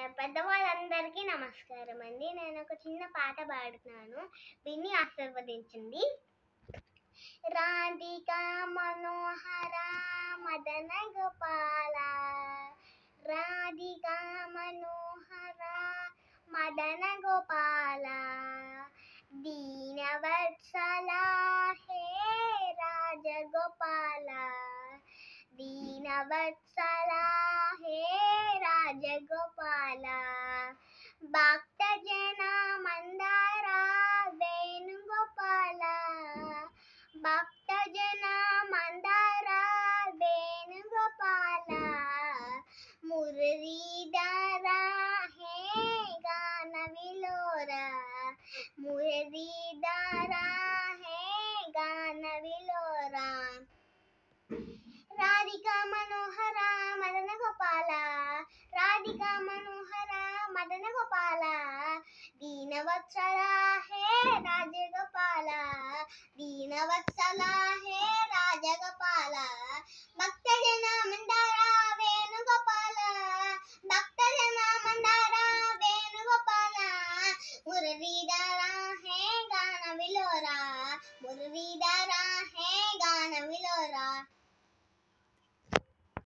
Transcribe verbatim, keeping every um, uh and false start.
పెద్దవాళ్ళందరికీ నమస్కారం అండి. నేను ఒక చిన్న పాట పాడుతున్నాను, విని ఆశీర్వదించండి. రాధికా మనోహర మదన గోపాల, రాధికా మనోహర మదన గోపాల, దీనవత్సల హే రాజగోపాల, దీనవత్సల హే రాజగోపాల, భక్త జన మందార వేణుగోపాల, భక్త జన మందార వేణుగోపాల, మురళీధర హే గాన విలోర, మురళీధర హే గాన విలోర, రాధికా మనోహర మదన గోపాల, రాధికా మనోహర మదన గోపాల, దీనవత్సల హే రాజగోపాల, దీనవత్సల హే రాజగోపాల,